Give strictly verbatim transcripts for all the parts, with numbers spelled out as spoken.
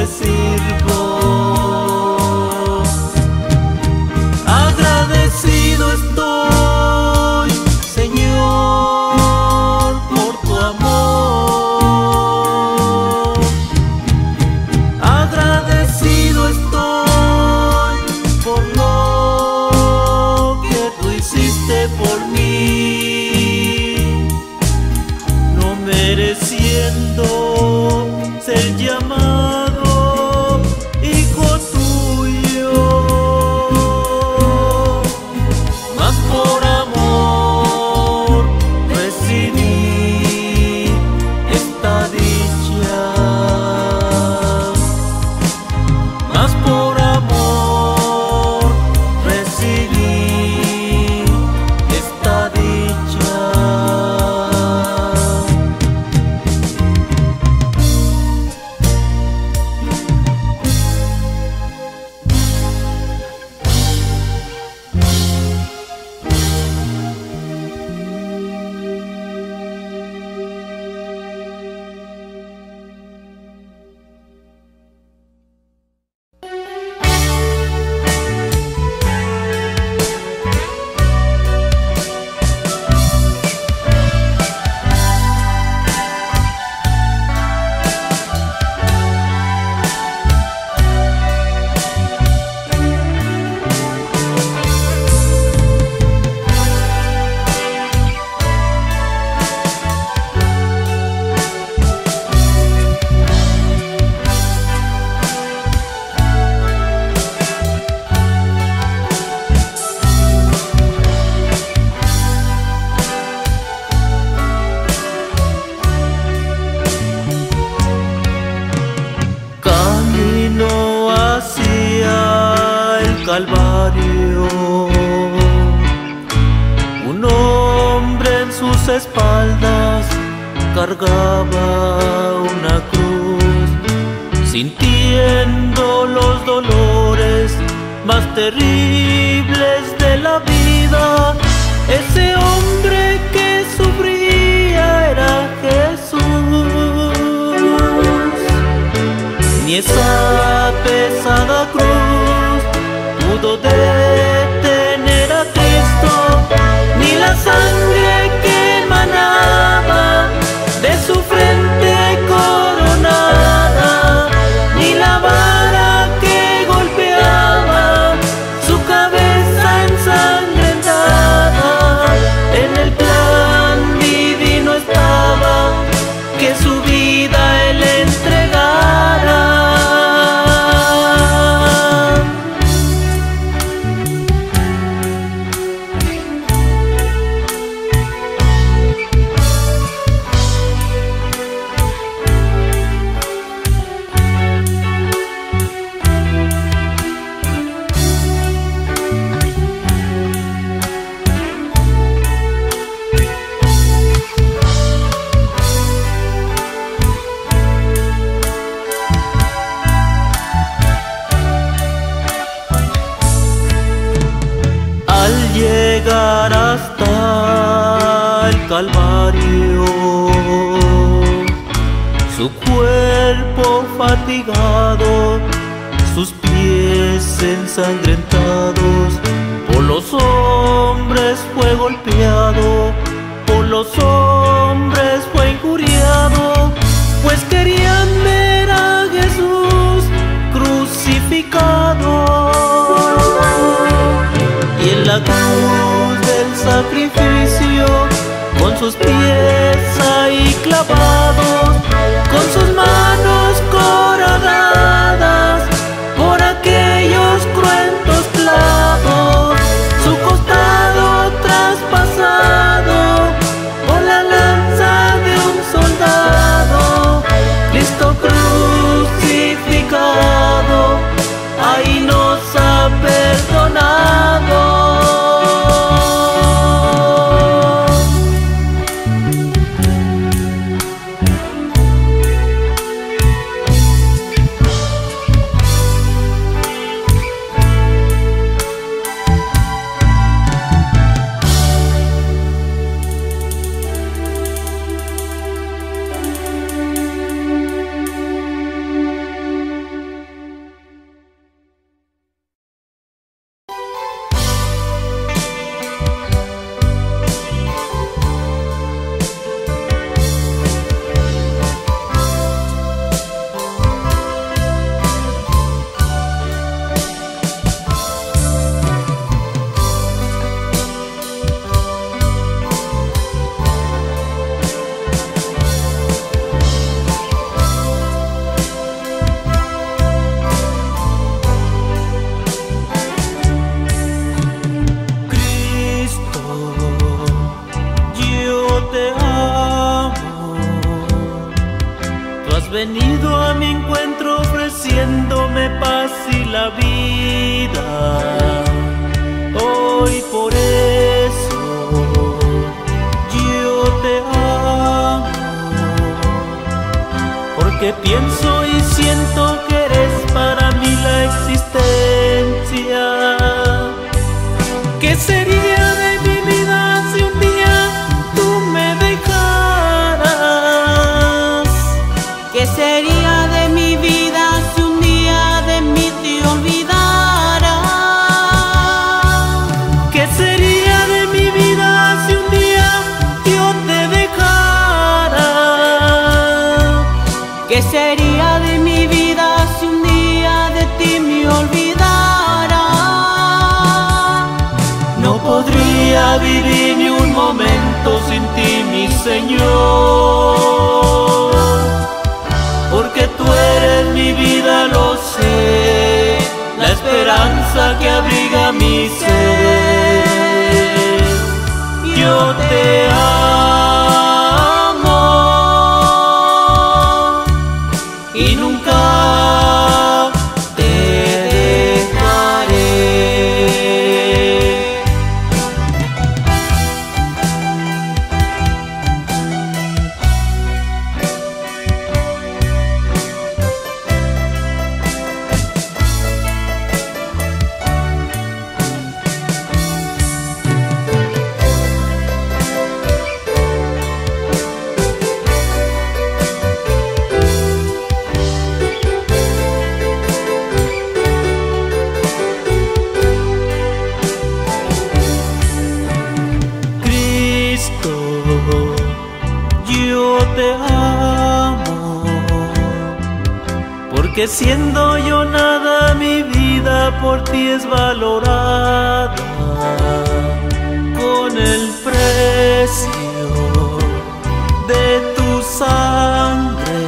te sirvo. Agradecido estoy, Señor, por tu amor. Agradecido estoy por lo que tú hiciste por mí, no mereciendo ser llamado hijo tuyo, mas por amor recibí esta dicha, mas por amor recibí esta dicha. Calvario, un hombre en sus espaldas cargaba una cruz, sintiendo los dolores más terribles de la vida. Ese hombre que sufría era Jesús, ni esa pesada cruz pudo detener a Cristo, ni la sangre que emanaba de su frente coronada, ni la vara que golpeaba su cabeza ensangrentada. En el plan divino estaba que su vida Él entregara. Al llegar hasta el Calvario, su cuerpo fatigado, sus pies ensangrentados, por los hombres fue golpeado, por los hombres fue injuriado, pues querían ver a Jesús crucificado. Y en la cruz del sacrificio, con sus pies ahí clavados, con sus manos coradadas por aquellos cruentos clavos, su costado traspasado por la lanza de un soldado, Cristo crucificado, ahí nos ha perdonado. paz y la vida. Hoy por eso yo te amo, porque pienso y siento que eres para mí la existencia. ¿Qué sería de mi vida si un día tú me dejaras? ¿Qué sería de mi vida si un día de mí te olvidaras? ¿Qué sería de mi vida si un día yo te dejara? ¿Qué sería de mi vida si un día de ti me olvidara? No podría vivir ni un momento sin ti, mi Señor, porque tú eres mi vida, lo sé, la esperanza que abriga mi ser. Yo te amo y nunca te dejaré. Yo te amo, porque siendo yo nada, mi vida por ti es valorada con el precio de tu sangre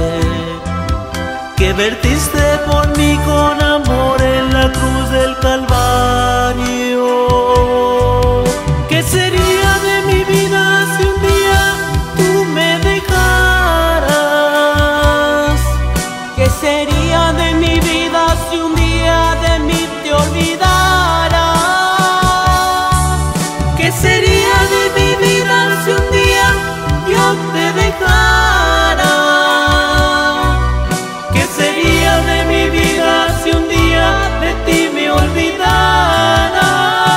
que vertiste por mí con amor en la cruz del Calvario. ¿Qué sería de mi vida si un día tú me dejaras? ¿Qué sería de mi vida si un día de mí te olvidaras? ¿Qué sería de mi vida si un día yo te dejara? ¿Qué sería de mi vida si un día de ti me olvidara?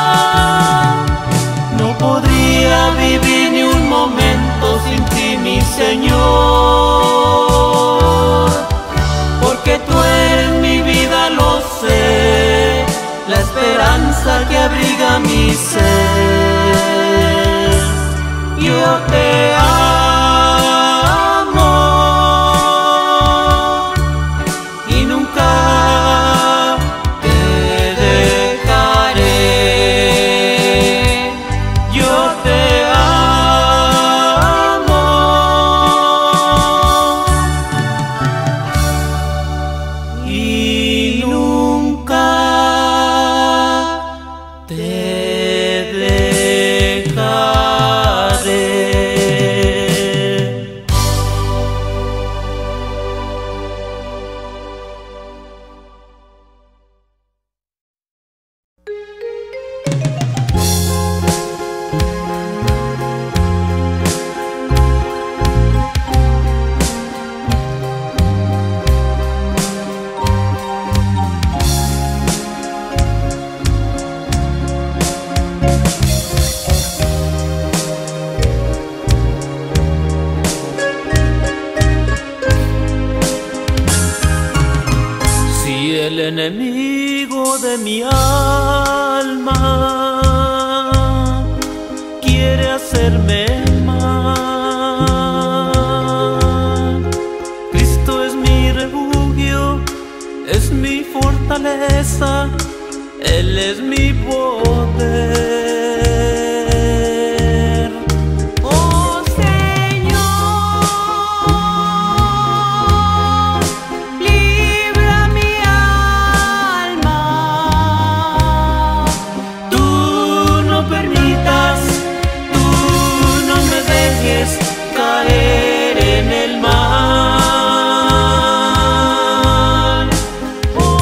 No podría vivir ni un momento sin ti, mi Señor, porque tú eres mi vida, lo sé, la esperanza que abriga mi ser. Yo te amo y nunca te dejaré. Yo te amo y nunca te dejaré. El enemigo de mi alma quiere hacerme mal. Cristo es mi refugio, es mi fortaleza, Él es mi poder. Caer en el mal. Oh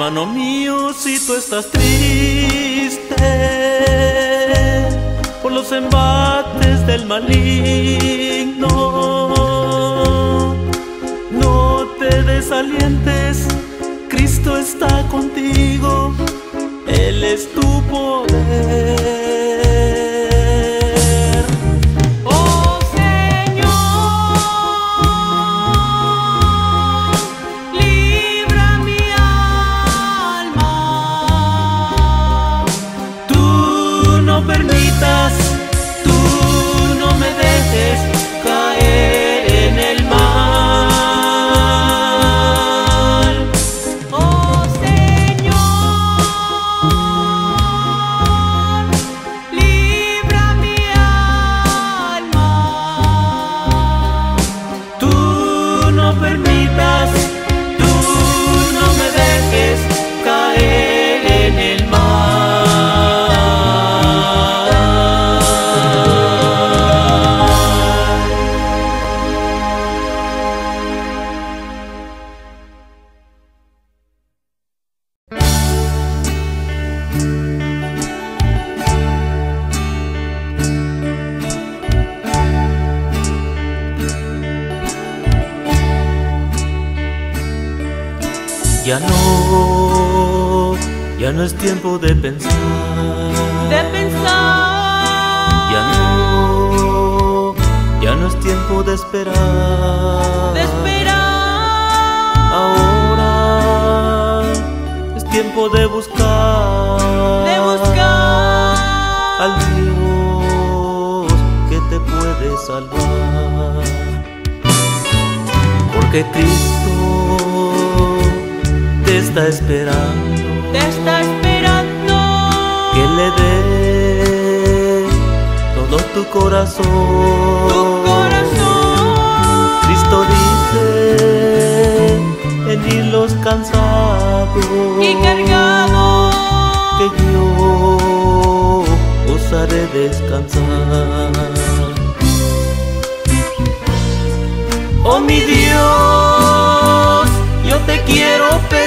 Hermano mío, si tú estás triste por los embates del maligno, no te desalientes, Cristo está contigo, Él es tu poder. Oh Señor, libra mi alma. Tú no permitas, tú no me dejes caer en el mal. Oh Señor, libra mi alma. Tú no permitas, tú no me dejes caer en el mal. Ya no, ya no es tiempo de pensar, De pensar, ya no, ya no es tiempo de esperar, de esperar. ahora es tiempo de buscar, De buscar al Dios que te puede salvar, porque Cristo te está esperando, te está esperando. que le dé todo tu corazón. Tu corazón. Cristo dice: venid los cansados Y cargado, que yo os haré descansar. Oh mi Dios, yo te quiero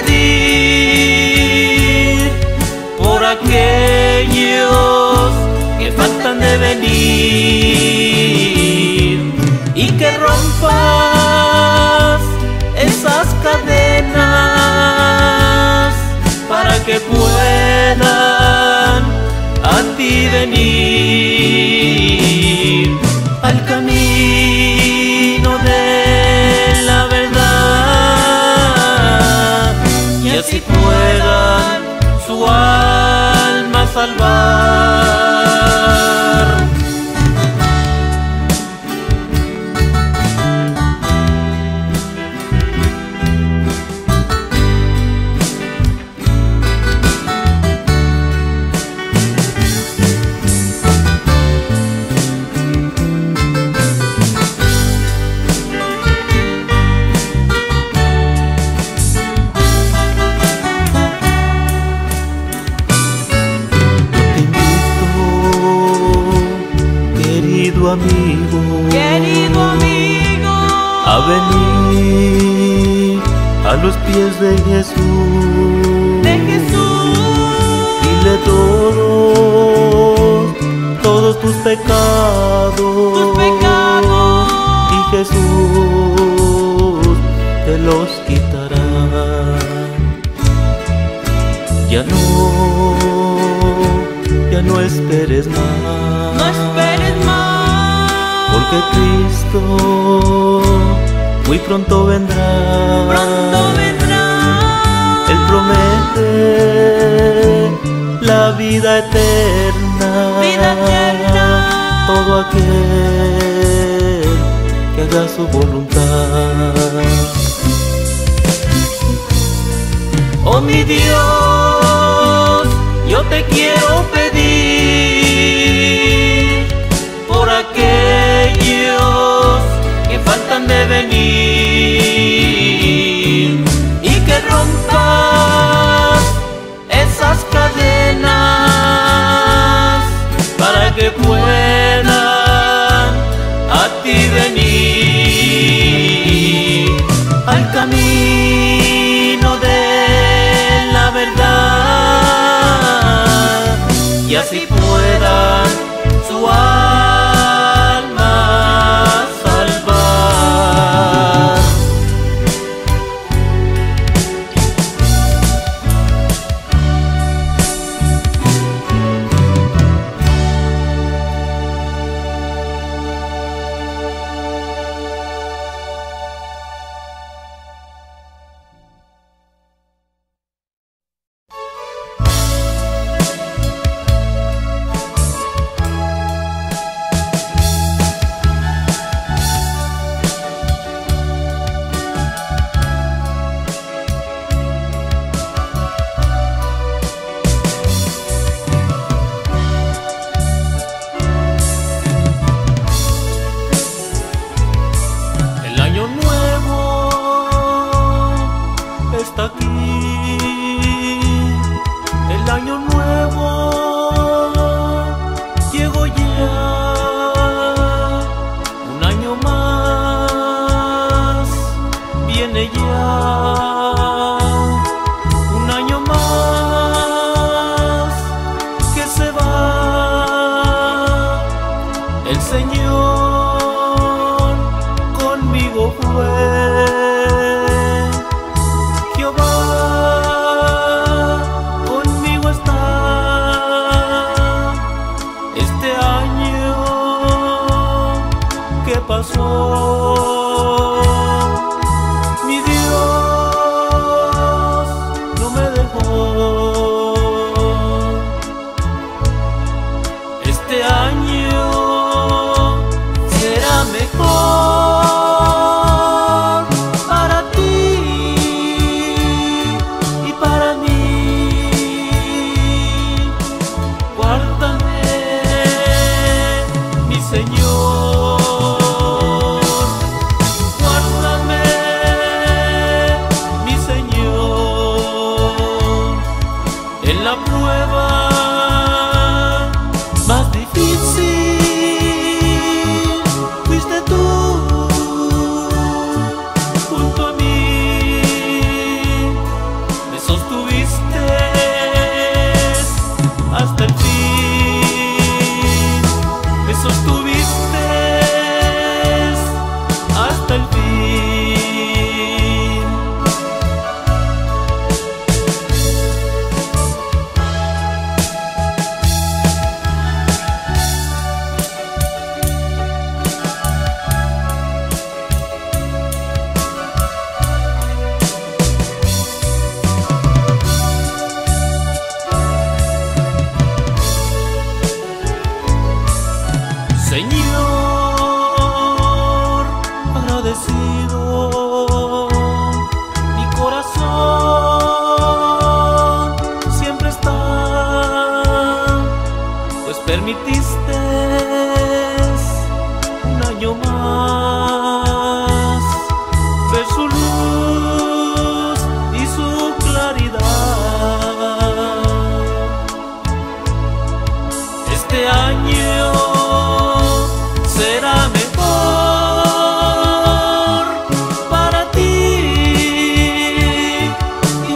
pedir por aquellos que faltan de venir y que rompas esas cadenas para que puedan a ti venir al camino de la verdad y así puedan su alma salvar. Amigo, querido amigo, a venir a los pies de Jesús, de Jesús. Dile todos, todos tus pecados, Tus pecados, y Jesús te los quitará. Ya no, ya no esperes más, no esperes más. porque Cristo muy pronto vendrá. Pronto vendrá. Él promete la vida eterna. Vida eterna. Todo aquel que haga su voluntad. Oh mi Dios, yo te quiero pedir por aquellos que faltan de venir y que rompas esas cadenas para que puedan a ti venir al camino de la así puedan su alma salvar.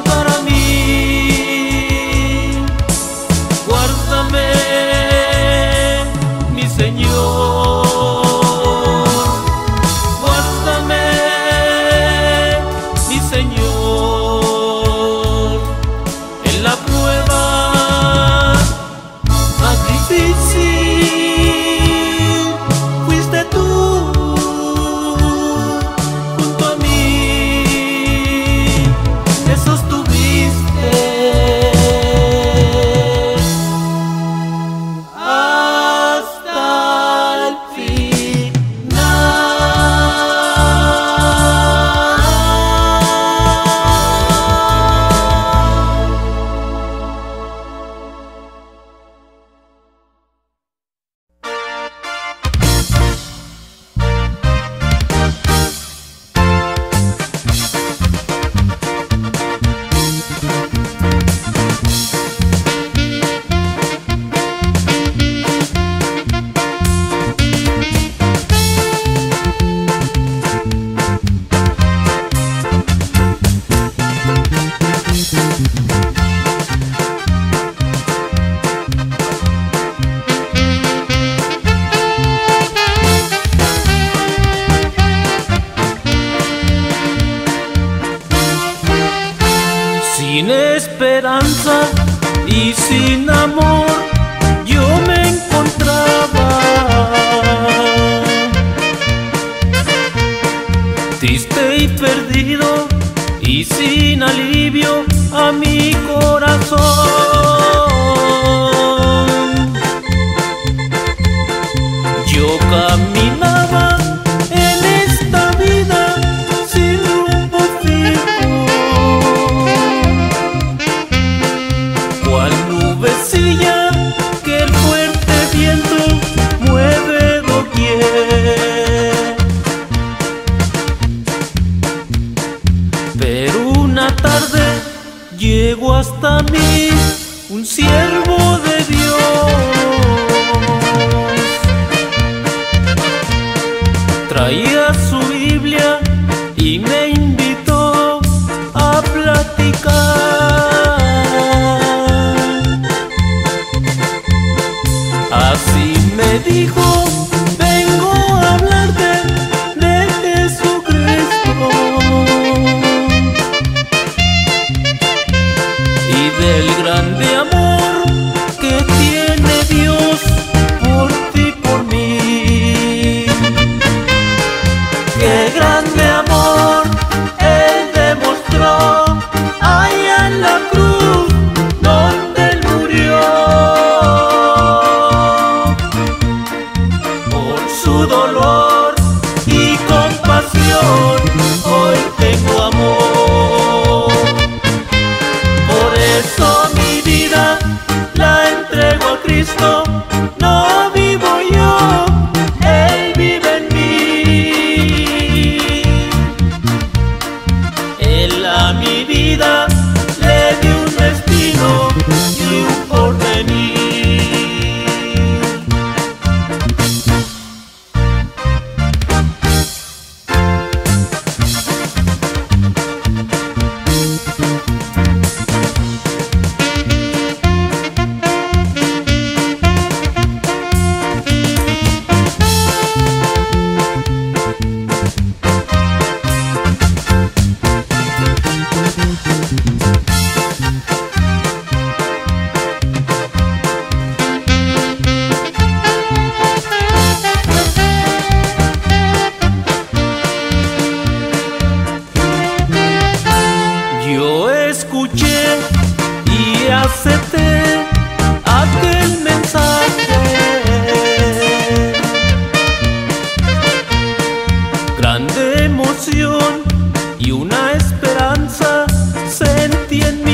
Guárdame esperanza y sin amor yo me encontraba. Triste y perdido y sin alivio a mi corazón. Yo caminaba en esta vida sin rumbo fijo, cual nubecilla que el fuerte viento mueve doquier. Pero una tarde llegó hasta mí un siervo de Dios. Traía su Biblia y me invitó a platicar. Así me dijo: vengo a hablarte de Jesucristo y del grande amor que tiene Dios por ti, por mí. Qué grande amor Él demostró allá en la cruz donde Él murió. Por su dolor y compasión hoy tengo amor. Por eso mi vida la entrego a Cristo. No vivo yo, Él vive en mí. Él a mi vida le dio un destino y un porvenir. Yo escuché y acepté aquel mensaje. Grande emoción y una esperanza sentí en mi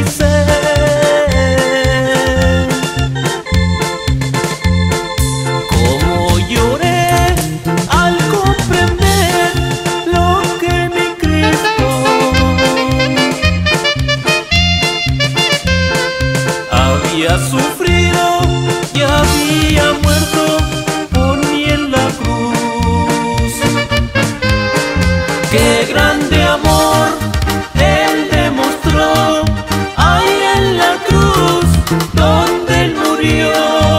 ser. Como lloré al comprender lo que mi Cristo había sufrido y había muerto por mí en la cruz. Qué grande amor Él demostró ahí en la cruz donde Él murió.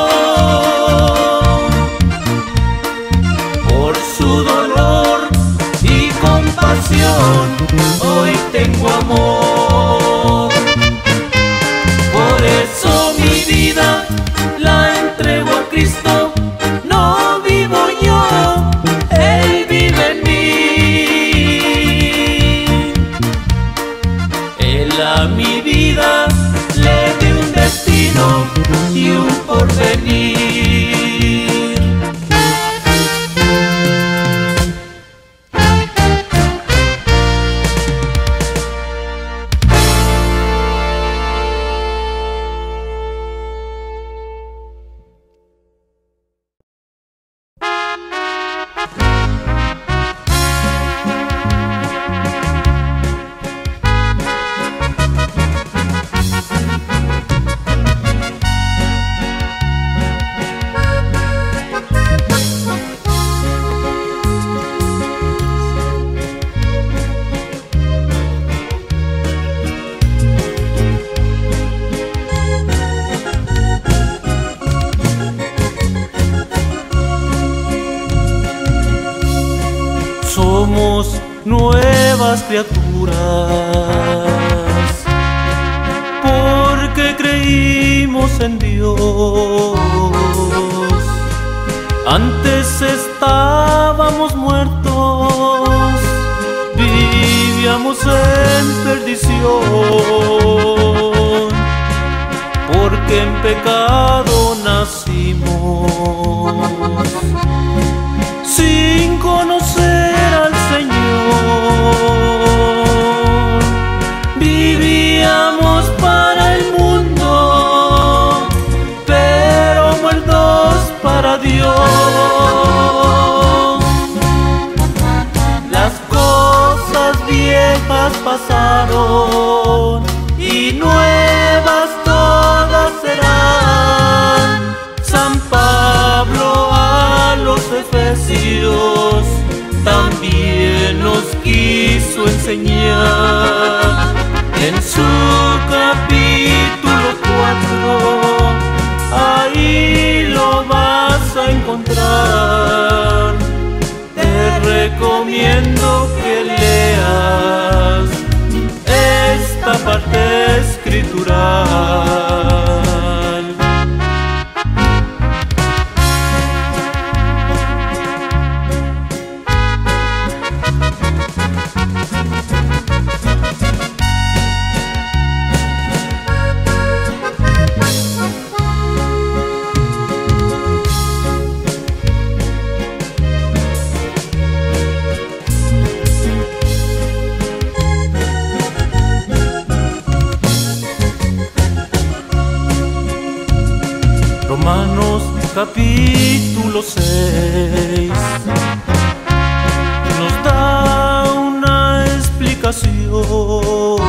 Por su dolor y compasión hoy tengo amor. Por eso mi vida la entrego a Cristo. No vivo yo, Él vive en mí. Él a mi vida le dio un destino y un porvenir. somos nuevas criaturas. en Dios. Antes estábamos muertos, vivíamos en perdición, porque en pecado nacimos, sin conocer al Señor. Vivíamos para el mundo, pero muertos para Dios. Las cosas viejas pasaron y nuevas todas serán. San Pablo a los Efesios también nos quiso enseñar. En su capítulo cuatro, ahí lo vas a encontrar. Te recomiendo que leas esta parte escritural. Romanos capítulo seis nos da una explicación.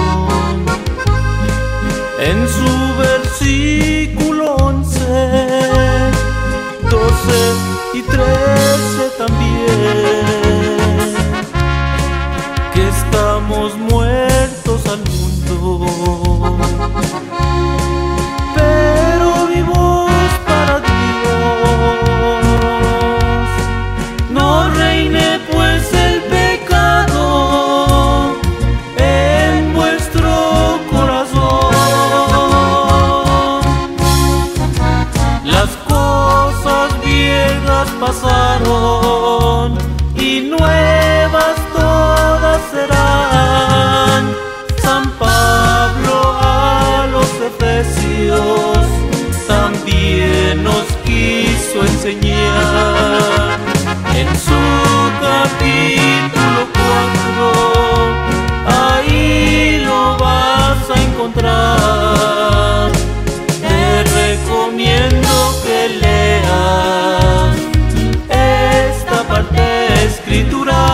En su versículo once, doce y trece también, que estamos muertos al mundo, pero vivos para Dios. No reine pues el pecado en vuestro corazón. Las cosas viejas pasaron y nuevas todas serán. San Pablo a los Efesios también nos quiso enseñar. En su capítulo cuatro, ahí lo vas a encontrar. Te recomiendo que leas esta parte escritural.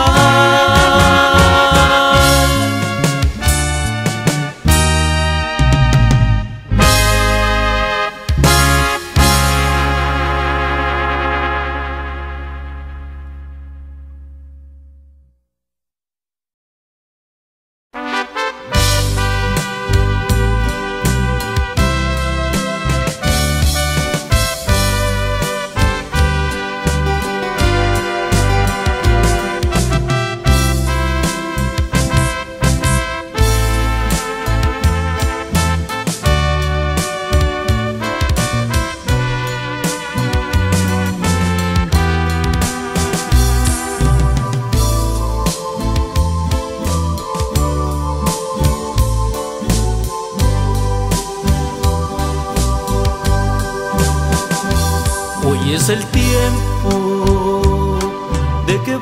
Hoy es el tiempo de que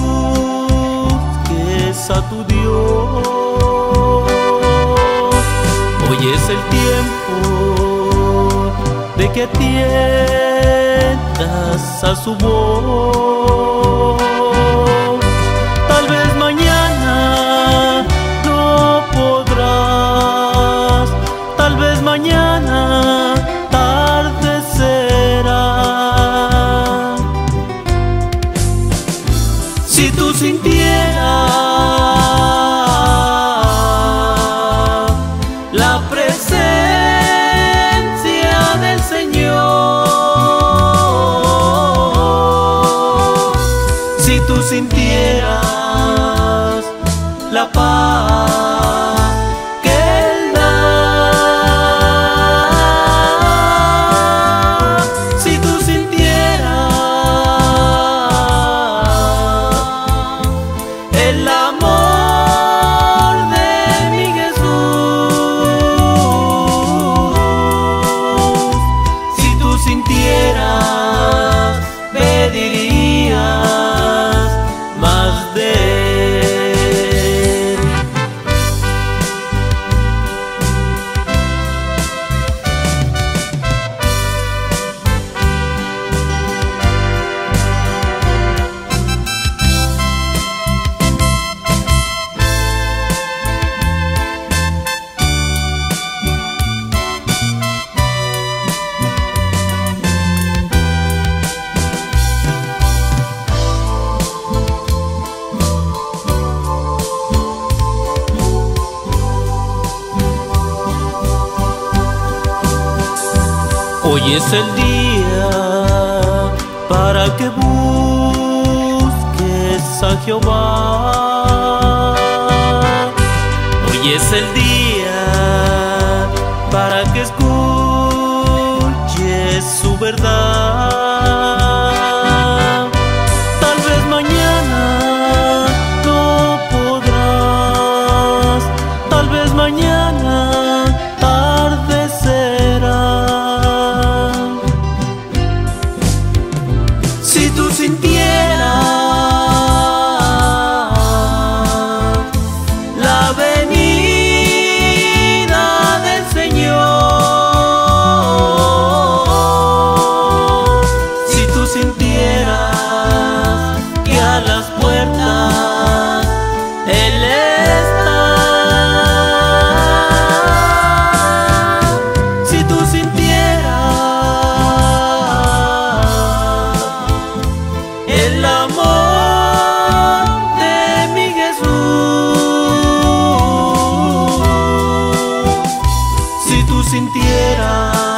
busques a tu Dios. Hoy es el tiempo de que atiendas a su voz. Tal vez mañana no podrás, tal vez mañana tarde será. Si tú sintieras la presencia del Señor, si tú sintieras la paz que Él da, Hoy es el día para que busques a Jehová. Hoy es el día para que escuches su verdad. Tal vez mañana no podrás, tal vez mañana tarde será. Si tú sintieras la venida del Señor, si tú sintieras que a las puertas Él está, si tú sintieras el amor de mi Jesús, si tú sintieras